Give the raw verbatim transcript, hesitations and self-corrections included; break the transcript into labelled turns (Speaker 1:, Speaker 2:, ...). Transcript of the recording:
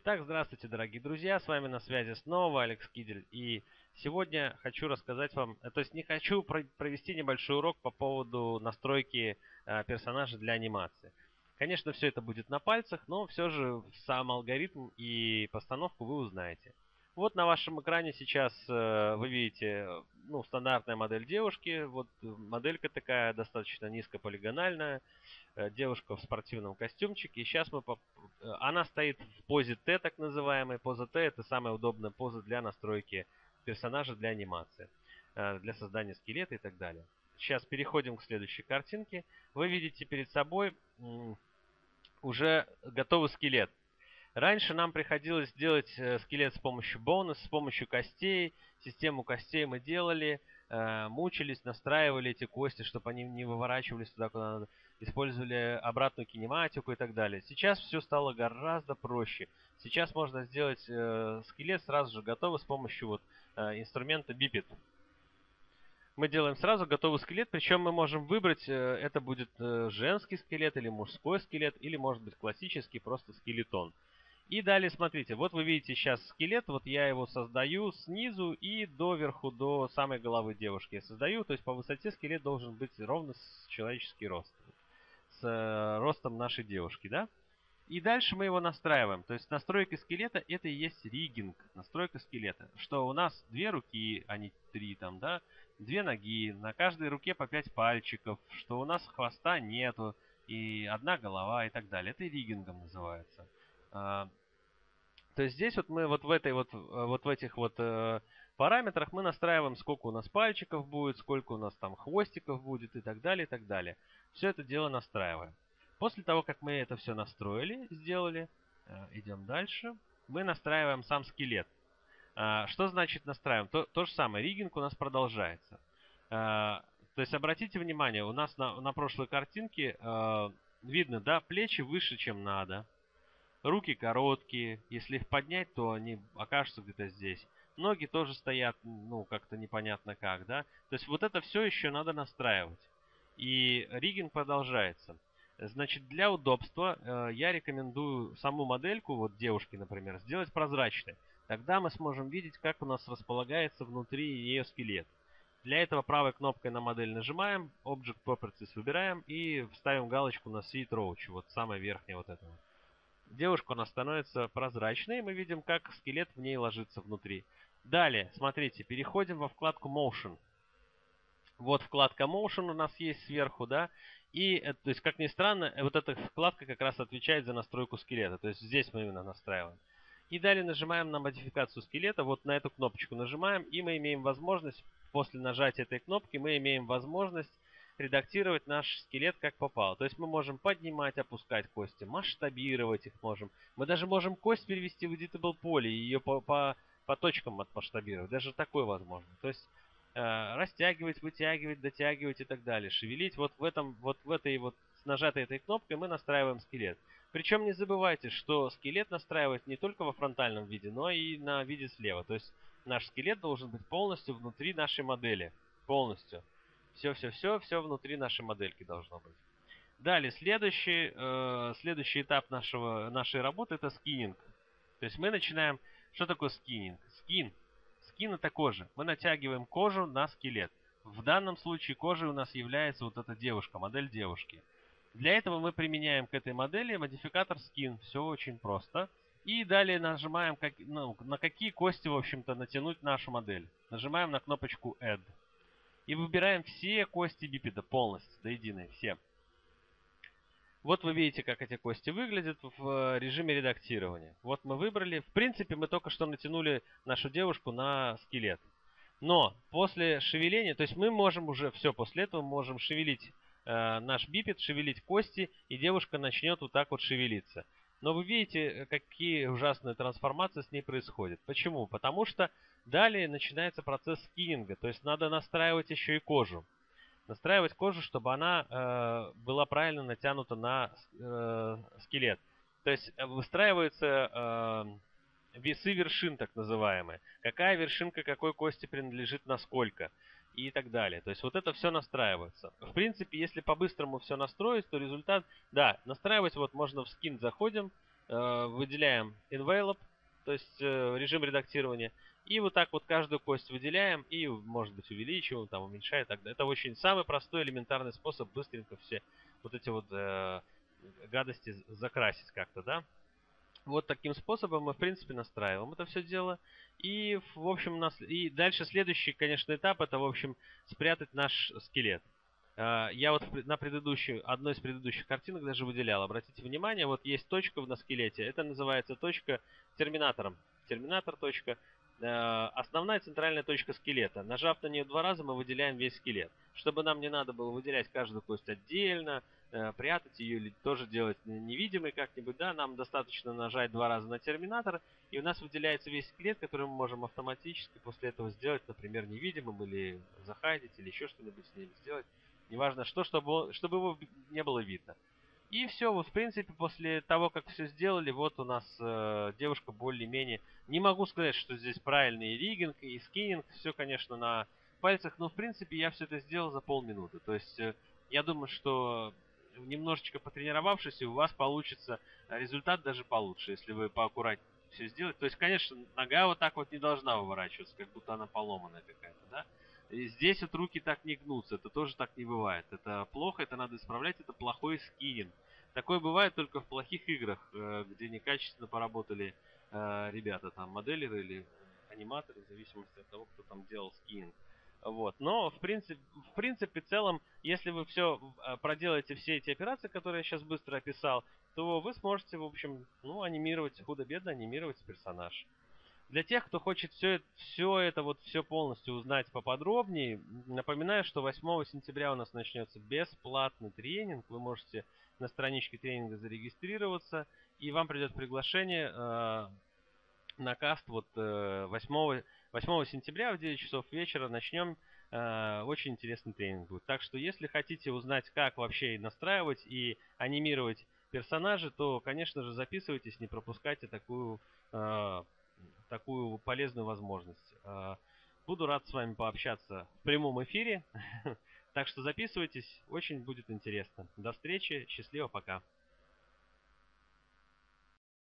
Speaker 1: Итак, здравствуйте, дорогие друзья, с вами на связи снова Алекс Кидель. И сегодня хочу рассказать вам, э, то есть не хочу про- провести небольшой урок по поводу настройки э, персонажа для анимации. Конечно, все это будет на пальцах, но все же сам алгоритм и постановку вы узнаете. Вот на вашем экране сейчас э, вы видите э, ну, стандартная модель девушки. Вот э, моделька такая достаточно низкополигональная, э, девушка в спортивном костюмчике. И сейчас мы поп- э, она стоит в позе Т, так называемой. Поза Т — это самая удобная поза для настройки персонажа для анимации, э, для создания скелета и так далее. Сейчас переходим к следующей картинке. Вы видите перед собой м, уже готовый скелет. Раньше нам приходилось делать э, скелет с помощью бонус, с помощью костей. Систему костей мы делали, э, мучились, настраивали эти кости, чтобы они не выворачивались туда, куда надо. Использовали обратную кинематику и так далее. Сейчас все стало гораздо проще. Сейчас можно сделать э, скелет сразу же готовый с помощью вот, э, инструмента Biped. Мы делаем сразу готовый скелет, причем мы можем выбрать, э, это будет э, женский скелет или мужской скелет, или может быть классический просто скелетон. И далее смотрите, вот вы видите сейчас скелет, вот я его создаю снизу и доверху, до самой головы девушки я создаю, то есть по высоте скелет должен быть ровно с человеческий рост, с э, ростом нашей девушки, да? И дальше мы его настраиваем. То есть настройка скелета — это и есть риггинг, настройка скелета. Что у нас две руки, а не три там, да? Две ноги, на каждой руке по пять пальчиков, что у нас хвоста нету, и одна голова и так далее. Это риггингом называется. А, То есть здесь вот мы вот в этой вот, э, вот в этих вот э, параметрах мы настраиваем, сколько у нас пальчиков будет, сколько у нас там хвостиков будет и так далее, и так далее. Все это дело настраиваем. После того, как мы это все настроили, сделали, э, идем дальше, мы настраиваем сам скелет. А, Что значит настраиваем? То, то же самое, риггинг у нас продолжается. А, То есть обратите внимание, у нас на, на прошлой картинке э, видно, да, плечи выше, чем надо. Руки короткие. Если их поднять, то они окажутся где-то здесь. Ноги тоже стоят, ну, как-то непонятно как, да. То есть вот это все еще надо настраивать. И риггинг продолжается. Значит, для удобства э, я рекомендую саму модельку, вот девушки, например, сделать прозрачной. Тогда мы сможем видеть, как у нас располагается внутри ее скелет. Для этого правой кнопкой на модель нажимаем, Object Properties выбираем и ставим галочку на Sweet Roach, вот самая верхняя вот эта вот. Девушка у нас становится прозрачной, и мы видим, как скелет в ней ложится внутри. Далее, смотрите, переходим во вкладку Motion. Вот вкладка Motion у нас есть сверху, да, и, э, то есть, как ни странно, э, вот эта вкладка как раз отвечает за настройку скелета, то есть здесь мы именно настраиваем. И далее нажимаем на модификацию скелета, вот на эту кнопочку нажимаем, и мы имеем возможность, после нажатия этой кнопки, мы имеем возможность редактировать наш скелет как попало. То есть мы можем поднимать, опускать кости, масштабировать их можем. Мы даже можем кость перевести в editable поле и ее по, по, по точкам отмасштабировать. Даже такое возможно. То есть э, растягивать, вытягивать, дотягивать и так далее. Шевелить. Вот в этом, вот в этой вот, с нажатой этой кнопкой мы настраиваем скелет. Причем не забывайте, что скелет настраивать не только во фронтальном виде, но и на виде слева. То есть наш скелет должен быть полностью внутри нашей модели. Полностью. Все-все-все, все внутри нашей модельки должно быть. Далее, следующий, э, следующий этап нашего, нашей работы — это скиннинг. То есть мы начинаем... Что такое скиннинг? Скин. Скин — это кожа. Мы натягиваем кожу на скелет. В данном случае кожей у нас является вот эта девушка, модель девушки. Для этого мы применяем к этой модели модификатор skin. Все очень просто. И далее нажимаем, как, ну, на какие кости, в общем-то, натянуть нашу модель. Нажимаем на кнопочку Add. И выбираем все кости бипеда полностью, до единой, все. Вот вы видите, как эти кости выглядят в режиме редактирования. Вот мы выбрали. В принципе, мы только что натянули нашу девушку на скелет. Но после шевеления, то есть мы можем уже, все, после этого можем шевелить э, наш бипед, шевелить кости, и девушка начнет вот так вот шевелиться. Но вы видите, какие ужасные трансформации с ней происходят. Почему? Потому что далее начинается процесс скиннинга, то есть надо настраивать еще и кожу. Настраивать кожу, чтобы она э, была правильно натянута на э, скелет. То есть выстраиваются э, весы вершин, так называемые. Какая вершинка какой кости принадлежит на сколько. И так далее. То есть вот это все настраивается. В принципе, если по-быстрому все настроить, то результат... Да, настраивать вот можно в скин заходим. э, выделяем envelope, то есть э, режим редактирования, и вот так вот каждую кость выделяем и, может быть, увеличиваем, там, уменьшаем и так далее. Это очень самый простой, элементарный способ быстренько все вот эти вот э, гадости закрасить как-то, да. Вот таким способом мы, в принципе, настраиваем это все дело. И, в общем, у нас... и дальше следующий, конечно, этап, это, в общем, спрятать наш скелет. А, Я вот на предыдущую, одной из предыдущих картинок даже выделял. Обратите внимание, вот есть точка на скелете. Это называется точка терминатором. Терминатор точка. Э, Основная центральная точка скелета. Нажав на нее два раза, мы выделяем весь скелет. Чтобы нам не надо было выделять каждую кость отдельно, э, прятать ее или тоже делать невидимой как-нибудь, да, нам достаточно нажать два раза на терминатор, и у нас выделяется весь скелет, который мы можем автоматически после этого сделать, например, невидимым или захайдить, или еще что-нибудь с ним сделать. Неважно что, чтобы, чтобы его не было видно. И все, вот в принципе, после того, как все сделали, вот у нас э, девушка более-менее... Не могу сказать, что здесь правильный риггинг и скиннинг, все, конечно, на пальцах, но в принципе я все это сделал за полминуты. То есть э, я думаю, что немножечко потренировавшись, у вас получится результат даже получше, если вы поаккуратнее все сделать. То есть, конечно, нога вот так вот не должна выворачиваться, как будто она поломанная какая-то, да? И здесь вот руки так не гнутся, это тоже так не бывает. Это плохо, это надо исправлять, это плохой скиннинг. Такое бывает только в плохих играх, э, где некачественно поработали э, ребята, там, моделеры или аниматоры, в зависимости от того, кто там делал скиннинг. Вот. Но, в принципе, в принципе, в целом, если вы все проделаете все эти операции, которые я сейчас быстро описал, то вы сможете, в общем, ну, анимировать, худо-бедно анимировать персонаж. Для тех, кто хочет все, все это вот все полностью узнать поподробнее, напоминаю, что восьмого сентября у нас начнется бесплатный тренинг. Вы можете на страничке тренинга зарегистрироваться, и вам придет приглашение э, на каст вот э, восьмого, восьмого сентября в девять часов вечера начнем. Э, очень интересный тренинг будет. Так что, если хотите узнать, как вообще настраивать и анимировать персонажи, то, конечно же, записывайтесь, не пропускайте такую э, такую полезную возможность. Э, Буду рад с вами пообщаться в прямом эфире. Так что записывайтесь, очень будет интересно. До встречи, счастливо, пока.